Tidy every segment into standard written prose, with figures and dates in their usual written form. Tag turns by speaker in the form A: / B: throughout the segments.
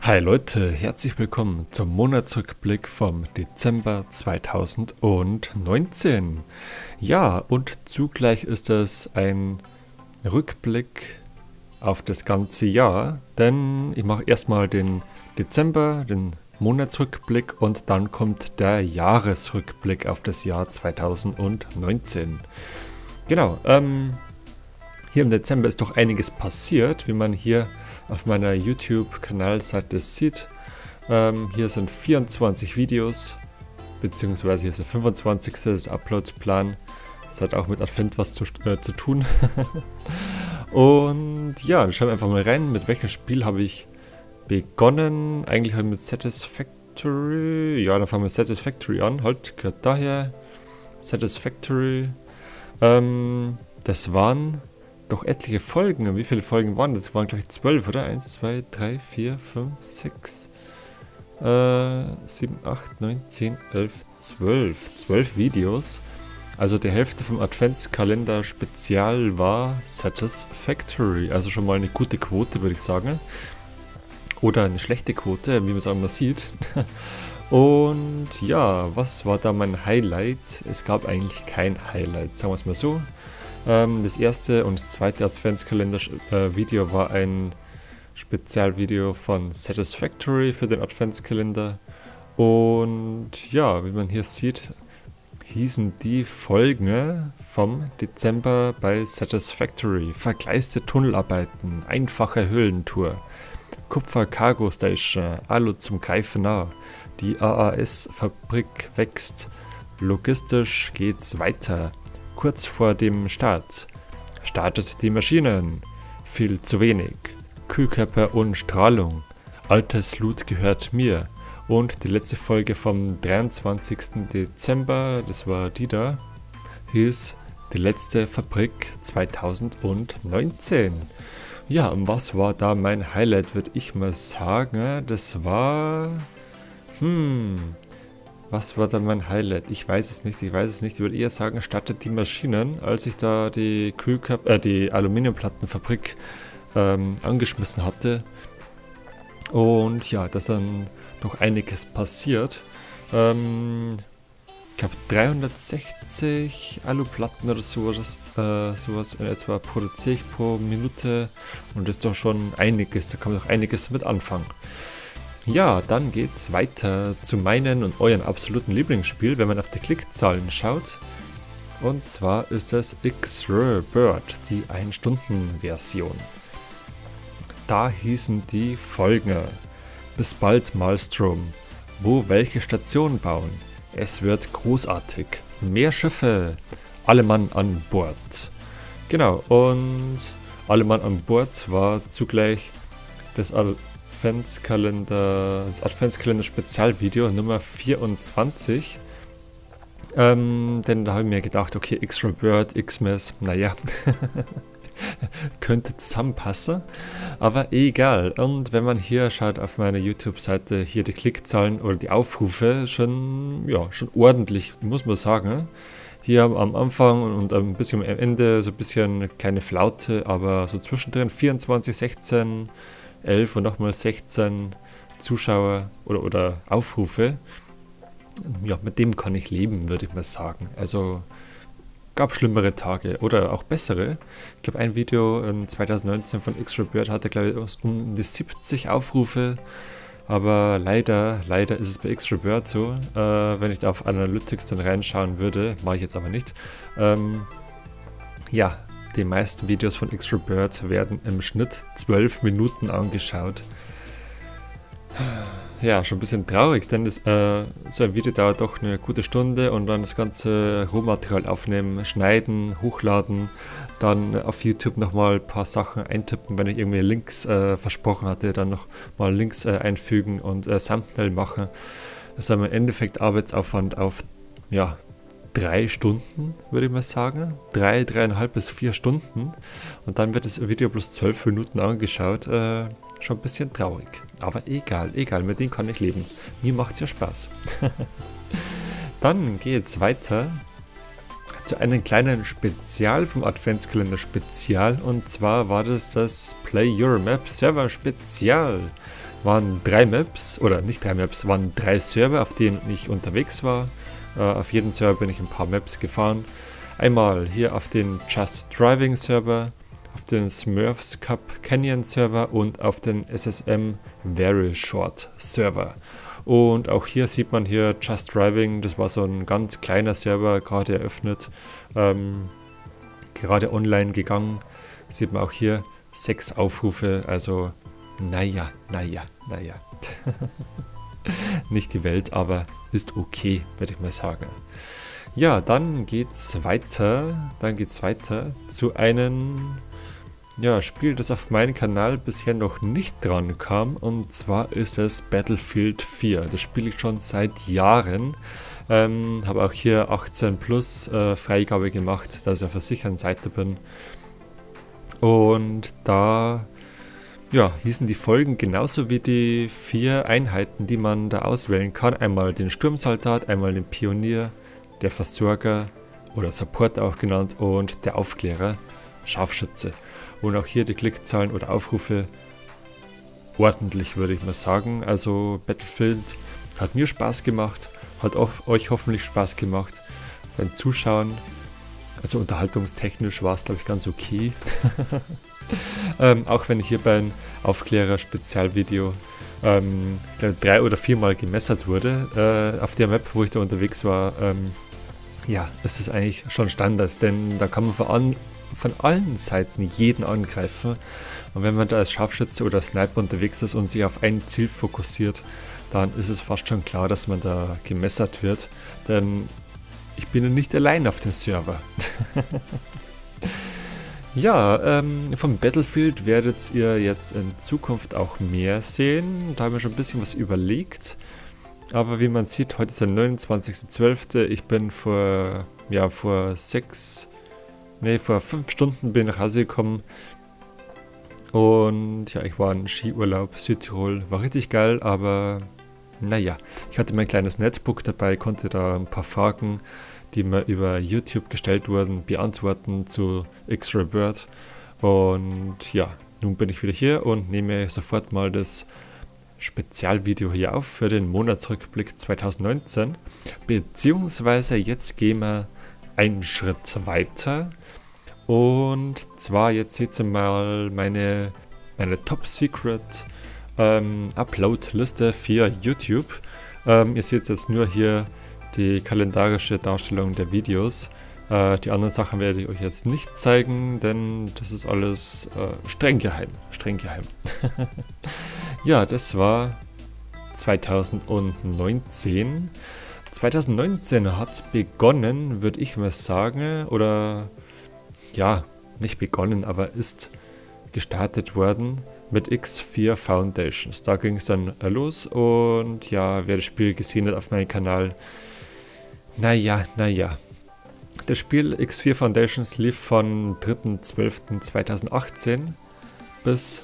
A: Hi Leute, herzlich willkommen zum Monatsrückblick vom Dezember 2019. Ja, und zugleich ist es ein Rückblick auf das ganze Jahr, denn ich mache erstmal den Dezember, den Monatsrückblick und dann kommt der Jahresrückblick auf das Jahr 2019. Genau, hier im Dezember ist doch einiges passiert, wie man hier auf meiner YouTube-Kanalseite sieht. Hier sind 24 Videos, beziehungsweise hier ist der 25. das Upload-Plan. Das hat auch mit Advent was zu tun. Und ja, dann schauen wir einfach mal rein, mit welchem Spiel habe ich begonnen. Eigentlich halt mit Satisfactory. Ja, dann fangen wir mit Satisfactory an. Halt, gehört daher. Satisfactory. Das waren doch etliche Folgen. Wie viele Folgen waren das? Das waren gleich 12, oder? 1, 2, 3, 4, 5, 6, 7, 8, 9, 10, 11, 12. 12 Videos. Also die Hälfte vom Adventskalender Spezial war Satisfactory. Also schon mal eine gute Quote, würde ich sagen. Oder eine schlechte Quote, wie man es auch immer sieht. Und ja, was war da mein Highlight? Es gab eigentlich kein Highlight, sagen wir es mal so. Das erste und das zweite Adventskalender-Video war ein Spezialvideo von Satisfactory für den Adventskalender. Und ja, wie man hier sieht, hießen die Folgen vom Dezember bei Satisfactory: vergleiste Tunnelarbeiten, einfache Höhlentour, Kupfer Cargo Station, Alu zum Greifen nah, die AAS-Fabrik wächst, logistisch geht's weiter. Kurz vor dem Start. Startet die Maschinen. Viel zu wenig. Kühlkörper und Strahlung. Altes Loot gehört mir. Und die letzte Folge vom 23. Dezember, das war die da, hieß die letzte Fabrik 2019. Ja, und was war da mein Highlight, würde ich mal sagen? Das war... Was war dann mein Highlight? Ich weiß es nicht. Ich würde eher sagen, startet die Maschinen, als ich da die die Aluminiumplattenfabrik angeschmissen hatte. Und ja, da ist dann doch einiges passiert. Ich glaube 360 Aluplatten oder sowas in etwa produziere ich pro Minute. Und das ist doch schon einiges. Da kann man doch einiges damit anfangen. Ja, dann geht's weiter zu meinen und euren absoluten Lieblingsspiel, wenn man auf die Klickzahlen schaut. Und zwar ist es X-Ray-Bird, die 1-Stunden-Version. Da hießen die Folgen: Bis bald, Maelstrom. Wo welche Station bauen? Es wird großartig. Mehr Schiffe. Alle Mann an Bord. Genau, und alle Mann an Bord war zugleich das Adventskalender Spezialvideo Nummer 24. Denn da habe ich mir gedacht, okay, X-Ray-Bird, Xmas, naja, könnte zusammenpassen, aber egal. Und wenn man hier schaut auf meiner YouTube-Seite, hier die Klickzahlen oder die Aufrufe, schon ordentlich, muss man sagen. Hier am Anfang und ein bisschen am Ende so ein bisschen eine kleine Flaute, aber so zwischendrin 24, 16, 11 und nochmal 16 Zuschauer oder Aufrufe. Ja, mit dem kann ich leben, würde ich mal sagen. Also gab schlimmere Tage oder auch bessere. Ich glaube, ein Video in 2019 von X-Ray-Bird hatte, glaube ich, um die 70 Aufrufe. Aber leider ist es bei X-Ray-Bird so, wenn ich da auf Analytics dann reinschauen würde, mache ich jetzt aber nicht. Ja, die meisten Videos von X-Ray-Bird werden im Schnitt 12 Minuten angeschaut. Ja, schon ein bisschen traurig, denn so ein Video dauert doch eine gute Stunde und dann das ganze Rohmaterial aufnehmen, schneiden, hochladen, dann auf YouTube nochmal ein paar Sachen eintippen, wenn ich irgendwie Links versprochen hatte, dann nochmal Links einfügen und Thumbnail machen. Das ist im Endeffekt Arbeitsaufwand auf, ja, 3 Stunden, würde ich mal sagen. 3,5 bis 4 Stunden. Und dann wird das Video bloß 12 Minuten angeschaut. Schon ein bisschen traurig. Aber egal, mit dem kann ich leben. Mir macht es ja Spaß. Dann geht es weiter zu einem kleinen Spezial vom Adventskalender Spezial. Und zwar war das Play Your Map Server Spezial. waren 3 Maps, oder nicht 3 Maps, waren 3 Server, auf denen ich unterwegs war. Auf jedem Server bin ich ein paar Maps gefahren. Einmal hier auf den Just Driving Server, auf den Smurfs Cup Canyon Server und auf den SSM Very Short Server. Und auch hier sieht man hier Just Driving, das war so ein ganz kleiner Server, gerade eröffnet, gerade online gegangen. Sieht man auch hier 6 Aufrufe, also naja. Nicht die Welt, aber ist okay, würde ich mal sagen. Ja, dann geht's weiter zu einem Spiel, das auf meinen Kanal bisher noch nicht dran kam, und zwar ist es Battlefield 4. Das spiele ich schon seit Jahren. Habe auch hier 18 plus Freigabe gemacht, dass ich auf der sicheren Seite bin. Und da hießen die Folgen genauso wie die 4 Einheiten, die man da auswählen kann. Einmal den Sturmsoldat, einmal den Pionier, der Versorger oder Supporter auch genannt und der Aufklärer, Scharfschütze. Und auch hier die Klickzahlen oder Aufrufe ordentlich, würde ich mal sagen. Also Battlefield hat mir Spaß gemacht, hat euch hoffentlich Spaß gemacht beim Zuschauen. Also unterhaltungstechnisch war es, glaube ich, ganz okay. Auch wenn ich hier beim Aufklärer-Spezialvideo 3 oder 4 Mal gemessert wurde auf der Map, wo ich da unterwegs war. Es ist eigentlich schon Standard, denn da kann man von allen Seiten jeden angreifen. Und wenn man da als Scharfschütze oder Sniper unterwegs ist und sich auf ein Ziel fokussiert, dann ist es fast schon klar, dass man da gemessert wird. Denn ich bin ja nicht allein auf dem Server. Vom Battlefield werdet ihr jetzt in Zukunft auch mehr sehen. Da haben wir schon ein bisschen was überlegt. Aber wie man sieht, heute ist der 29.12. Ich bin vor 5 Stunden bin ich nach Hause gekommen. Und ja, ich war in Skiurlaub Südtirol. War richtig geil, aber naja, ich hatte mein kleines Netbook dabei, konnte da ein paar Fragen, die mir über YouTube gestellt wurden, beantworten zu X-Ray Bird. Und ja, nun bin ich wieder hier und nehme sofort mal das Spezialvideo hier auf für den Monatsrückblick 2019. Beziehungsweise jetzt gehen wir einen Schritt weiter. Und zwar jetzt seht ihr mal meine Top Secret Upload-Liste für YouTube. Ihr seht jetzt nur hier die kalendarische Darstellung der Videos. Die anderen Sachen werde ich euch jetzt nicht zeigen, denn das ist alles streng geheim. Ja, das war 2019. 2019 hat begonnen, würde ich mal sagen, oder ja, nicht begonnen, aber ist gestartet worden mit X4 Foundations. Da ging es dann los und ja, wer das Spiel gesehen hat auf meinem Kanal, naja. Das Spiel X4 Foundations lief von 3.12.2018 bis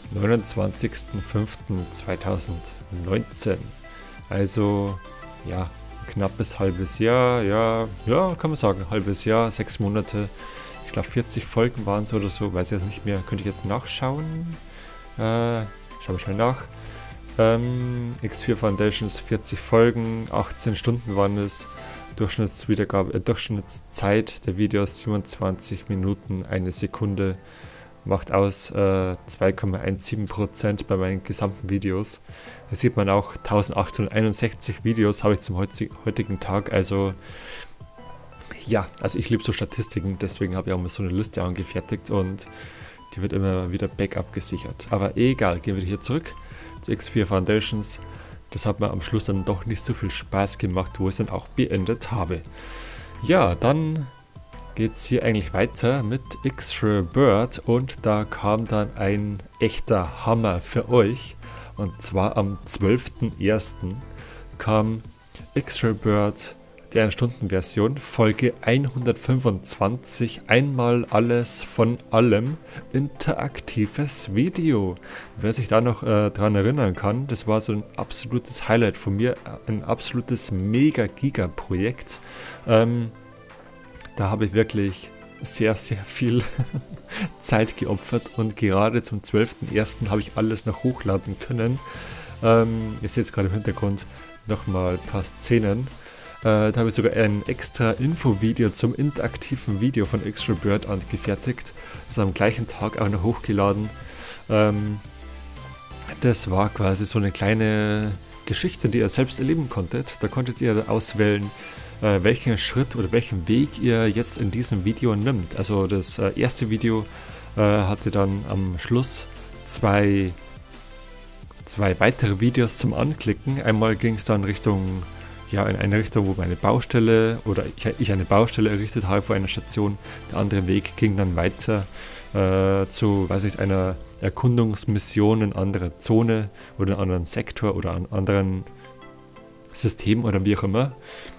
A: 29.05.2019. Also ja, ein knappes halbes Jahr, ja, kann man sagen, halbes Jahr, 6 Monate. Ich glaube 40 Folgen waren es oder so, weiß ich jetzt nicht mehr, könnte ich jetzt nachschauen. Schauen wir schnell nach. X4 Foundations 40 Folgen, 18 Stunden waren es. Durchschnittszeit der Videos 27 Minuten, 1 Sekunde. Macht aus 2,17% bei meinen gesamten Videos. Da sieht man auch 1861 Videos habe ich zum heutigen Tag. Also ja, ich liebe so Statistiken, deswegen habe ich auch mal so eine Liste angefertigt und die wird immer wieder Backup gesichert. Aber egal, gehen wir hier zurück zu X4 Foundations. Das hat mir am Schluss dann doch nicht so viel Spaß gemacht, wo ich es dann auch beendet habe. Ja, dann geht es hier eigentlich weiter mit X-Ray Bird und da kam dann ein echter Hammer für euch. Und zwar am 12.01. kam X-Ray Bird, die 1-Stunden-Version, Folge 125, einmal alles von allem, interaktives Video. Wer sich da noch dran erinnern kann, das war so ein absolutes Highlight von mir, ein absolutes Mega-Giga-Projekt. Da habe ich wirklich sehr, sehr viel Zeit geopfert und gerade zum 12.01. habe ich alles noch hochladen können. Ihr seht jetzt gerade im Hintergrund nochmal ein paar Szenen. Da habe ich sogar ein extra Infovideo zum interaktiven Video von Extra Bird angefertigt. Das am gleichen Tag auch noch hochgeladen. Das war quasi so eine kleine Geschichte, die ihr selbst erleben konntet. Da konntet ihr auswählen, welchen Schritt oder welchen Weg ihr jetzt in diesem Video nimmt. Also das erste Video hatte dann am Schluss zwei weitere Videos zum Anklicken. Einmal ging es dann Richtung, ja, in eine Richtung, wo meine Baustelle oder ich eine Baustelle errichtet habe vor einer Station. Der andere Weg ging dann weiter zu, weiß ich, einer Erkundungsmission in anderer Zone oder in einem anderen Sektor oder an anderen System oder wie auch immer.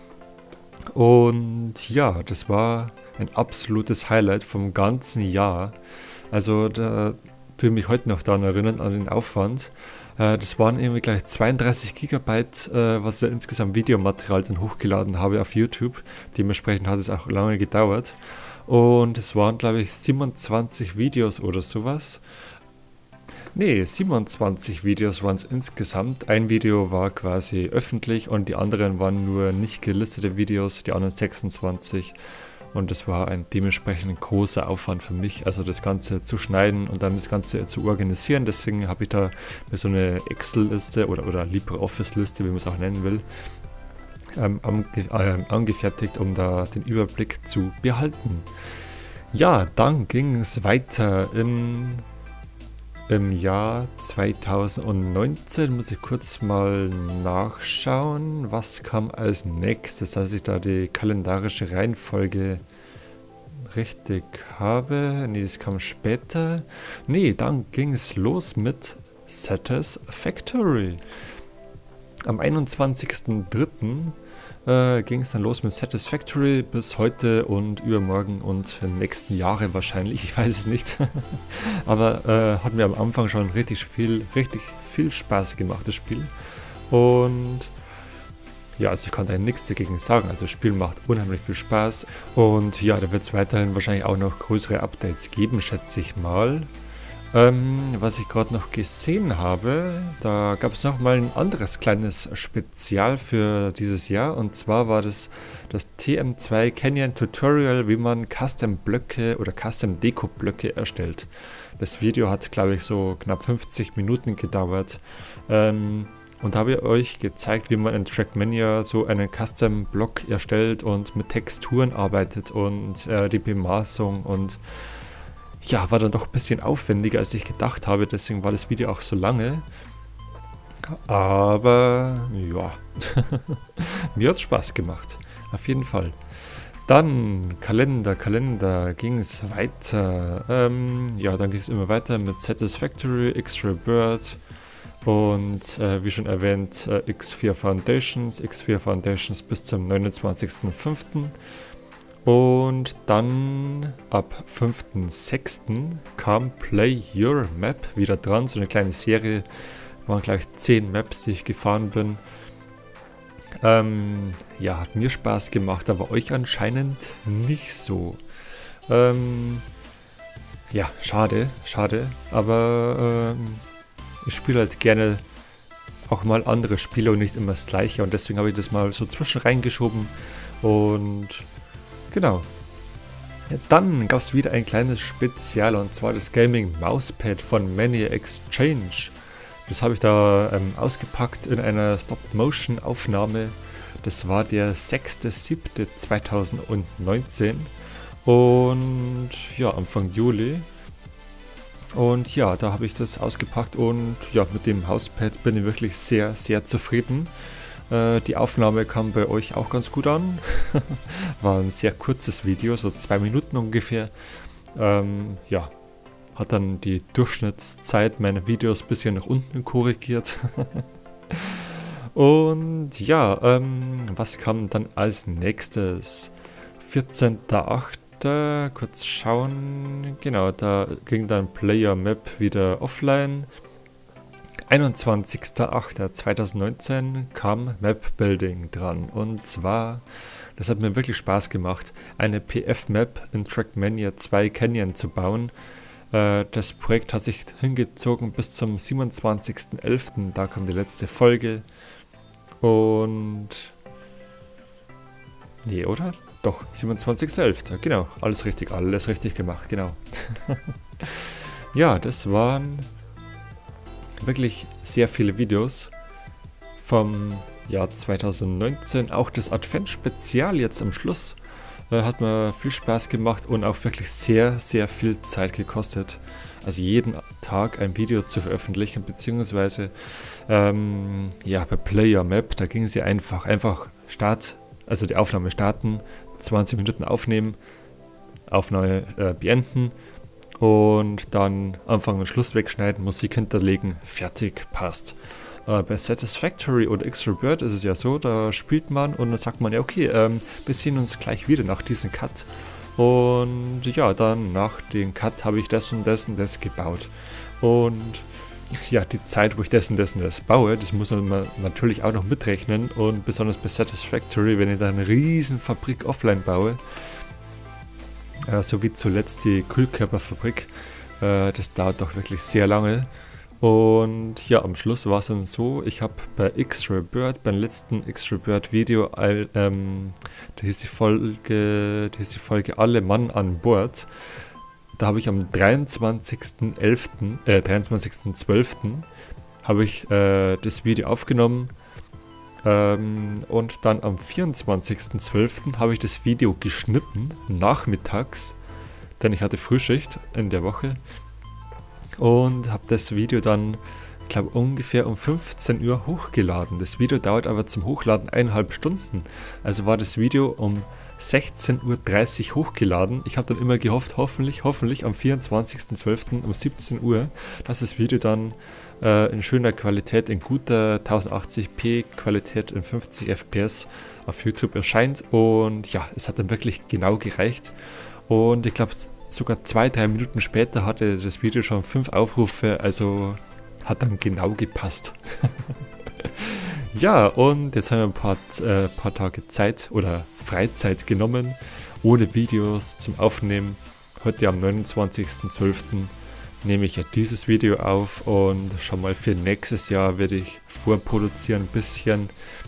A: Und ja, das war ein absolutes Highlight vom ganzen Jahr. Also da tue ich mich heute noch daran erinnern, an den Aufwand. Das waren irgendwie gleich 32 Gigabyte, was ich insgesamt Videomaterial dann hochgeladen habe auf YouTube. Dementsprechend hat es auch lange gedauert. Und es waren, glaube ich, 27 Videos oder sowas. Ne, 27 Videos waren es insgesamt. Ein Video war quasi öffentlich und die anderen waren nur nicht gelistete Videos, die anderen 26. Und das war ein dementsprechend großer Aufwand für mich, also das Ganze zu schneiden und dann das Ganze zu organisieren. Deswegen habe ich da so eine Excel-Liste oder LibreOffice-Liste, wie man es auch nennen will, angefertigt, um da den Überblick zu behalten. Ja, dann ging es weiter im Jahr 2019. Muss ich kurz mal nachschauen, was kam als nächstes, dass ich da die kalendarische Reihenfolge richtig habe. Ne, das kam später. Ne, dann ging es los mit Satisfactory. Am 21.03. Ging es dann los mit Satisfactory bis heute und übermorgen und in den nächsten Jahren wahrscheinlich, ich weiß es nicht. Aber hat mir am Anfang schon richtig viel Spaß gemacht, das Spiel. Und ja, also ich kann da nichts dagegen sagen. Also das Spiel macht unheimlich viel Spaß. Und ja, da wird es weiterhin wahrscheinlich auch noch größere Updates geben, schätze ich mal. Was ich gerade noch gesehen habe, da gab es noch mal ein anderes kleines Spezial für dieses Jahr, und zwar war das TM2 Canyon Tutorial, wie man Custom Blöcke oder Custom Deko Blöcke erstellt. Das Video hat, glaube ich, so knapp 50 Minuten gedauert, und habe ich euch gezeigt, wie man in Trackmania so einen Custom Block erstellt und mit Texturen arbeitet und die Bemaßung, und ja, war dann doch ein bisschen aufwendiger, als ich gedacht habe, deswegen war das Video auch so lange. Aber ja, mir hat es Spaß gemacht, auf jeden Fall. Dann Kalender ging es weiter. Ja, dann ging es immer weiter mit Satisfactory, Extra Bird und wie schon erwähnt X4 Foundations bis zum 29.05. Und dann ab 5.06. kam Play Your Map wieder dran, so eine kleine Serie, waren gleich 10 Maps, die ich gefahren bin. Ja, hat mir Spaß gemacht, aber euch anscheinend nicht so. Ja, schade, aber ich spiele halt gerne auch mal andere Spiele und nicht immer das gleiche, und deswegen habe ich das mal so zwischen reingeschoben und genau. Dann gab es wieder ein kleines Spezial, und zwar das Gaming Mauspad von Many Exchange. Das habe ich da ausgepackt in einer Stop-Motion-Aufnahme. Das war der 6.7.2019 und ja, Anfang Juli. Und ja, da habe ich das ausgepackt, und ja, mit dem Mauspad bin ich wirklich sehr, sehr zufrieden. Die Aufnahme kam bei euch auch ganz gut an. War ein sehr kurzes Video, so 2 Minuten ungefähr. Ja, hat dann die Durchschnittszeit meiner Videos ein bisschen nach unten korrigiert. Und ja, was kam dann als nächstes? 14.08. Kurz schauen. Genau, da ging dann Player Map wieder offline. 21.08.2019 kam Map Building dran, und zwar, das hat mir wirklich Spaß gemacht, eine PF-Map in Trackmania 2 Canyon zu bauen. Das Projekt hat sich hingezogen bis zum 27.11. Da kam die letzte Folge. Und... Nee, oder? Doch, 27.11. Genau, alles richtig gemacht, genau. Ja, das waren wirklich sehr viele Videos vom Jahr 2019. Auch das Advent-Spezial jetzt am Schluss hat mir viel Spaß gemacht und auch wirklich sehr, sehr viel Zeit gekostet. Also jeden Tag ein Video zu veröffentlichen, beziehungsweise ja, bei Player Map, da ging es ja einfach also die Aufnahme starten, 20 Minuten aufnehmen, Aufnahme beenden und dann Anfang und Schluss wegschneiden, Musik hinterlegen, fertig, passt. Bei Satisfactory oder Extra Bird ist es ja so, da spielt man und dann sagt man ja, okay, wir sehen uns gleich wieder nach diesem Cut. Und ja, dann nach dem Cut habe ich das und das und das gebaut. Und ja, die Zeit, wo ich das und das und das baue, das muss man natürlich auch noch mitrechnen. Und besonders bei Satisfactory, wenn ich da eine riesen Fabrik offline baue, so wie zuletzt die Kühlkörperfabrik, das dauert doch wirklich sehr lange. Und ja, am Schluss war es dann so, ich habe bei Extra Bird, beim letzten Extra Bird Video, da hieß die Folge Alle Mann an Bord. Da habe ich am 23.12. habe ich das Video aufgenommen und dann am 24.12. habe ich das Video geschnitten, nachmittags, denn ich hatte Frühschicht in der Woche. Und habe das Video dann, glaube ungefähr um 15 Uhr hochgeladen. Das Video dauert aber zum Hochladen 1,5 Stunden. Also war das Video um 16.30 Uhr hochgeladen. Ich habe dann immer gehofft, hoffentlich am 24.12. um 17 Uhr, dass das Video dann in schöner Qualität, in guter 1080p Qualität in 50 FPS auf YouTube erscheint. Und ja, es hat dann wirklich genau gereicht. Und ich glaube, sogar 2-3 Minuten später hatte das Video schon 5 Aufrufe, also hat dann genau gepasst. Ja, und jetzt haben wir ein paar Tage Zeit oder Freizeit genommen, ohne Videos zum Aufnehmen. Heute am 29.12. nehme ich ja dieses Video auf und schon mal für nächstes Jahr werde ich vorproduzieren ein bisschen.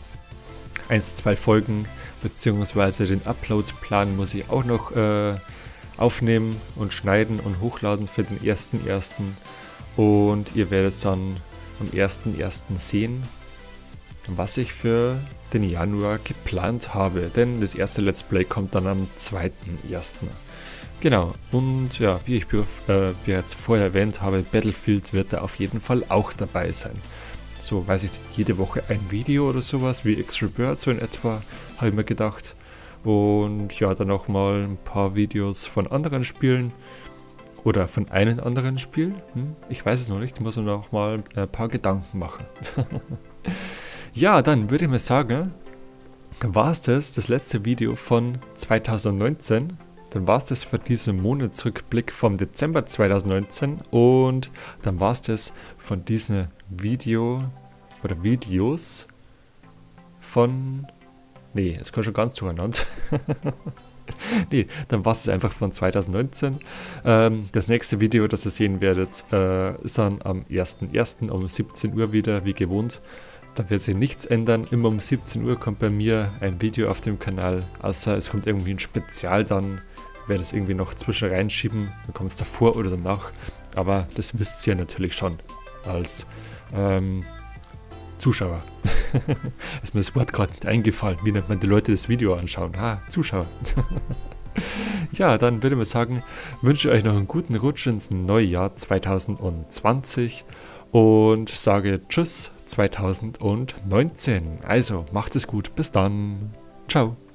A: 1-2 Folgen, beziehungsweise den Upload-Plan muss ich auch noch aufnehmen und schneiden und hochladen für den 1.1. Und ihr werdet dann am 1.1. sehen, was ich für den Januar geplant habe, denn das erste Let's Play kommt dann am 2.1. Genau, und ja, wie ich bereits vorher erwähnt habe, Battlefield wird da auf jeden Fall auch dabei sein. So, weiß ich, jede Woche ein Video oder sowas, wie Extra Bird, so in etwa, habe ich mir gedacht. Und ja, dann auch mal ein paar Videos von anderen Spielen. Oder von einem anderen Spiel. Ich weiß es noch nicht, ich muss mir noch mal ein paar Gedanken machen. Ja, dann würde ich mal sagen, war es das letzte Video von 2019. Dann war es das für diesen Monatsrückblick vom Dezember 2019. Und dann war es das von diesem Video oder Videos von... Nee, es kommt schon ganz durcheinander. Nee, dann war es einfach von 2019. Das nächste Video, das ihr sehen werdet, ist dann am 1.1. um 17 Uhr wieder, wie gewohnt. Da wird sich nichts ändern. Immer um 17 Uhr kommt bei mir ein Video auf dem Kanal. Außer es kommt irgendwie ein Spezial, dann werde ich es irgendwie noch zwischen reinschieben. Dann kommt es davor oder danach. Aber das wisst ihr natürlich schon als Zuschauer. Ist mir das Wort gerade nicht eingefallen. Wie nennt man die Leute das Video anschauen? Zuschauer. Ja, dann würde ich mal sagen, wünsche ich euch noch einen guten Rutsch ins neue Jahr 2020 und sage Tschüss 2019. Also, macht es gut. Bis dann. Ciao.